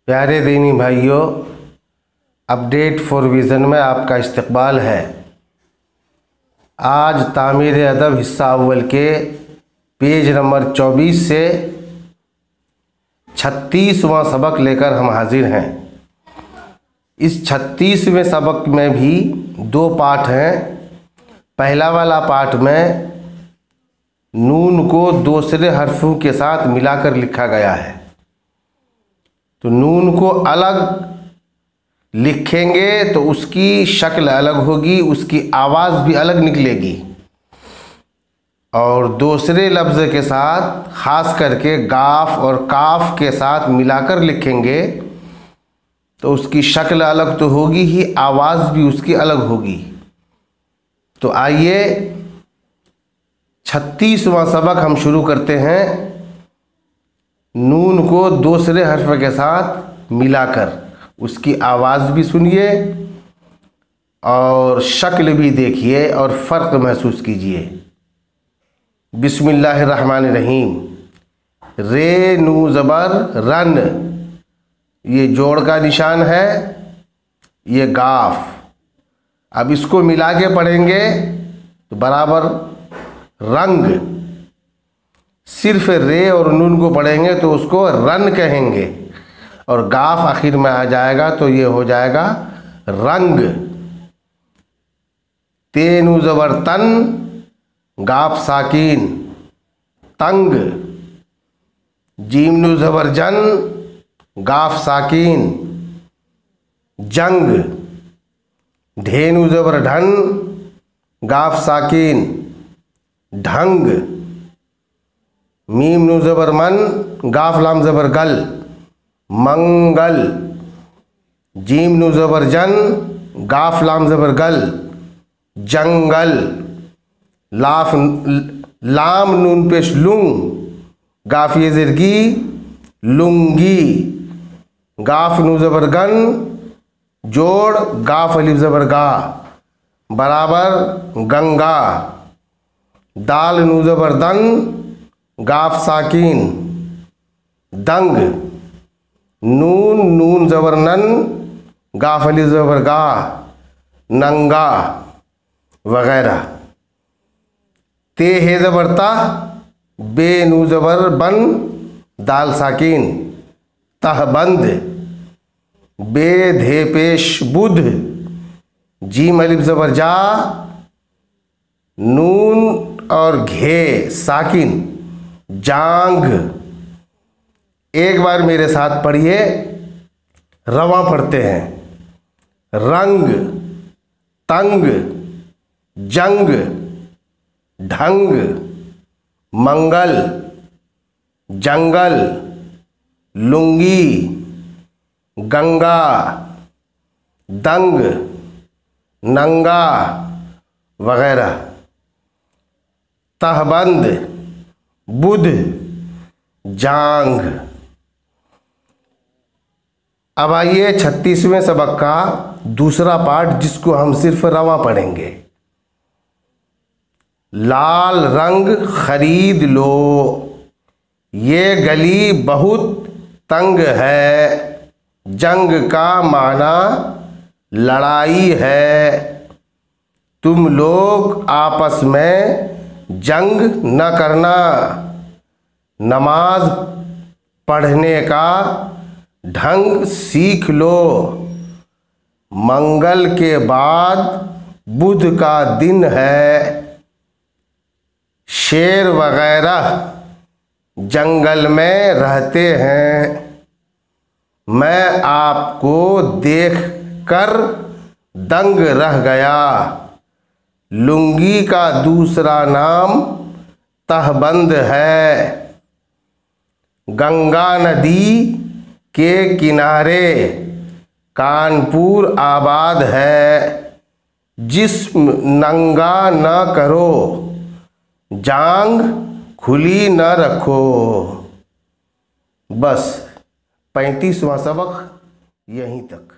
प्यारे दीनी भाइयों, अपडेट फॉर विज़न में आपका इस्तकबाल है। आज तामीर अदब हिस्सा अव्वल के पेज नंबर 24 से 36वां सबक लेकर हम हाजिर हैं। इस 36वें सबक में भी दो पाठ हैं। पहला वाला पाठ में नून को दूसरे हर्फों के साथ मिलाकर लिखा गया है, तो नून को अलग लिखेंगे तो उसकी शक्ल अलग होगी, उसकी आवाज़ भी अलग निकलेगी। और दूसरे लफ्ज़ के साथ ख़ास करके गाफ और काफ के साथ मिलाकर लिखेंगे तो उसकी शक्ल अलग तो होगी ही, आवाज़ भी उसकी अलग होगी। तो आइए 36वां सबक हम शुरू करते हैं। नून को दूसरे हर्फ के साथ मिलाकर उसकी आवाज़ भी सुनिए और शक्ल भी देखिए और फ़र्क महसूस कीजिए। बिस्मिल्लाहिर्रहमानिर्रहीम। रे नू ज़बर रन, ये जोड़ का निशान है, ये गाफ। अब इसको मिला के पढ़ेंगे तो बराबर रंग। सिर्फ रे और नून को पढ़ेंगे तो उसको रन कहेंगे और गाफ आखिर में आ जाएगा तो ये हो जाएगा रंग। ते नू ज़बर तन, गाफ साकीन, तंग। जीम नू ज़बर जन, गाफ साकीन, जंग। ढे नू ज़बर ढन, गाफ साकीन, ढंग। मीम नू ज़बर मन, गाफ लाम ज़बर गल, मंगल। जीम नू ज़बर जन, गाफ लाम ज़बर गल, जंगल। लाम नून पेश लुंग, गाफ ये ज़िरगी, लुंगी। गाफ नू ज़बर गन, जोड़ गाफ अलिफ ज़बर गा, बराबर गंगा। दाल नू ज़बर दन, गाफ साकीन, दंग। नून नून ज़बर नन, गाफ अलिफ ज़बर गा, नंगा वगैरह। ते हे ज़बर ता, बे नू ज़बर बन, दाल साकीन, तहबंद। बे धे पेश बुध, जीम अलिफ ज़बर जा, नून और घे साकिन, जांग। एक बार मेरे साथ पढ़िए, रवां पढ़ते हैं। रंग, तंग, जंग, ढंग, मंगल, जंगल, लुंगी, गंगा, दंग, नंगा वगैरह। तहबंद, बुध, जांग। अब आइए 36वें सबक का दूसरा पार्ट, जिसको हम सिर्फ रवां पढ़ेंगे। लाल रंग खरीद लो, ये गली बहुत तंग है। जंग का माना लड़ाई है, तुम लोग आपस में जंग न करना। नमाज पढ़ने का ढंग सीख लो, मंगल के बाद बुध का दिन है। शेर वगैरह जंगल में रहते हैं, मैं आपको देखकर दंग रह गया। लुंगी का दूसरा नाम तहबंद है। गंगा नदी के किनारे कानपुर आबाद है। जिस्म नंगा न करो, जांग खुली न रखो। बस 35वां सबक यहीं तक।